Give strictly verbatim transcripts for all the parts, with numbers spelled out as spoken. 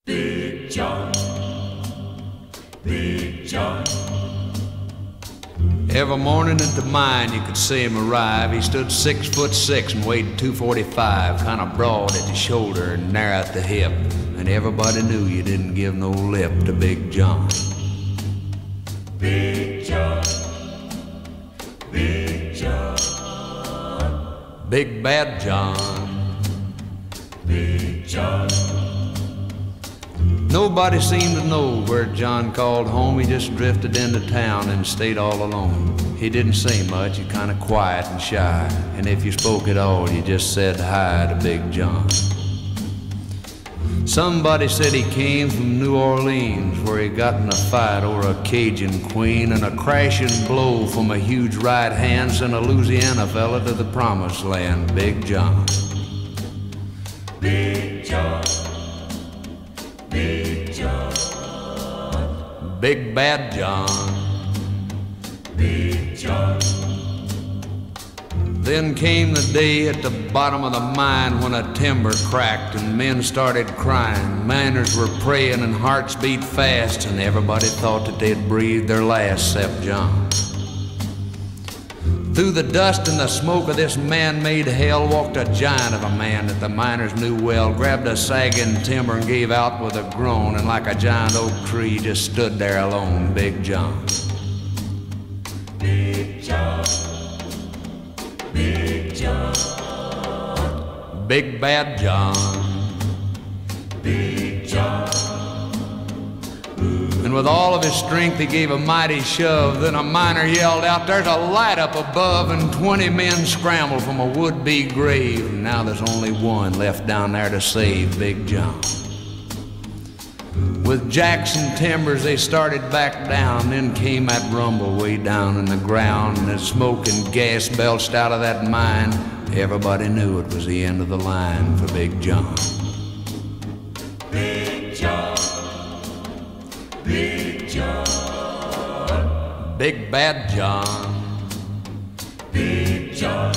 Big John, Big John. Every morning at the mine you could see him arrive. He stood six foot six and weighed two forty-five, kind of broad at the shoulder and narrow at the hip. And everybody knew you didn't give no lip to Big John. Big John, Big John, Big Bad John, Big John. Nobody seemed to know where John called home. He just drifted into town and stayed all alone. He didn't say much, he kind of quiet and shy. And if you spoke at all, you just said hi to Big John. Somebody said he came from New Orleans, where he got in a fight over a Cajun queen, and a crashing blow from a huge right hand sent a Louisiana fella to the promised land. Big John, Big John, Big John, Big Bad John, Big John. Then came the day at the bottom of the mine when a timber cracked and men started crying. Miners were praying and hearts beat fast, and everybody thought that they'd breathed their last except John. Through the dust and the smoke of this man-made hell walked a giant of a man that the miners knew well, grabbed a sagging timber and gave out with a groan, and like a giant oak tree just stood there alone. Big John, Big John, Big John, Big Bad John, Big John. and with all of his strength he gave a mighty shove. Then a miner yelled out, "There's a light up above," and twenty men scrambled from a would-be grave. And now there's only one left down there to save Big John. With jacks and timbers they started back down. Then came that rumble way down in the ground, and as smoke and gas belched out of that mine, everybody knew it was the end of the line for Big John. Big John, Big John, Big Bad John. Big John.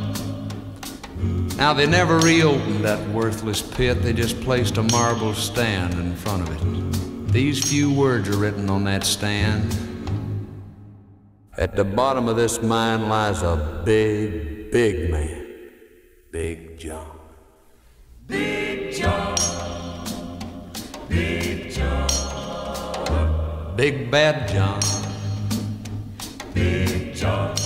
Now they never reopened that worthless pit. They just placed a marble stand in front of it. These few words are written on that stand: "At the bottom of this mine lies a big, big man, Big John." Big John, Big John, Big Bad John, Big John.